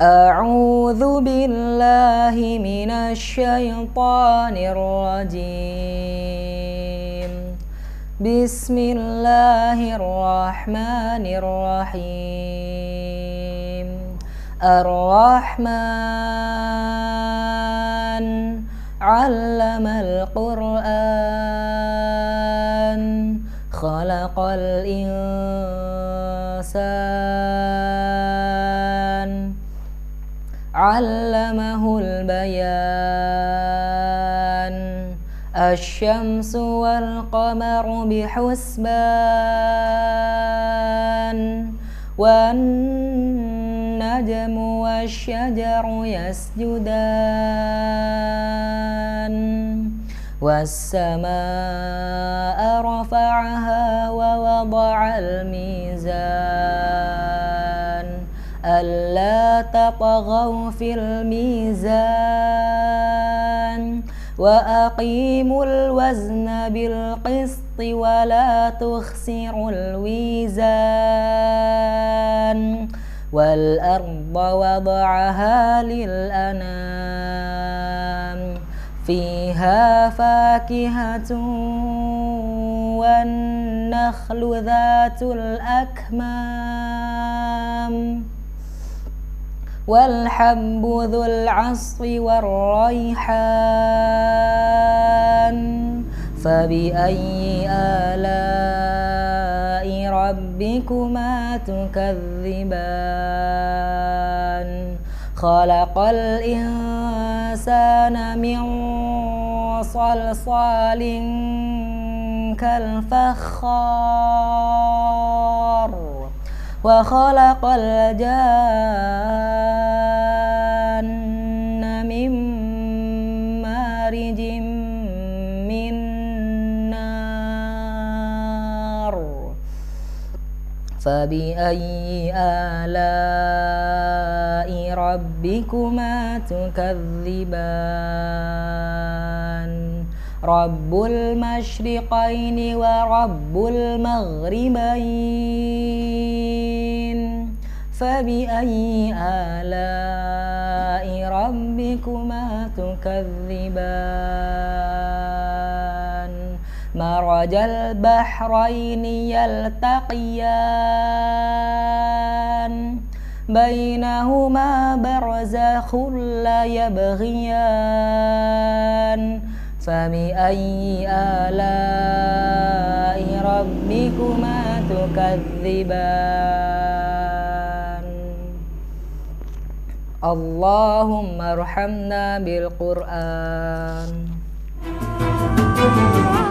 أعوذ بالله من الشيطان الرجيم. بسم الله الرحمن الرحيم. الرحمن علم القرآن خلق الإنسان علمه البيان. الشمس والقمر بحسبان والنجم والشجر يسجدان والسماء رفعها ووضع الميزان ألا تطغوا في الميزان وأقيموا الوزن بالقسط ولا تخسروا الميزان والأرض وضعها للأنام فيها فاكهة والنخل ذات الأكمام والحب ذو العصف والريحان. فبأي آلاء ربكما تكذبان. خلق الإنسان من صلصال كالفخار وخلق الجان من مارج من نار. فبأي آلاء ربكما تكذبان. رب المشرقين ورب المغربين. فبأي آلاء ربكما تكذبان. مرج البحرين يلتقيان بينهما برزخ لا يبغيان. فبأي آلاء ربكما تكذبان. اللهم ارحمنا بالقرآن.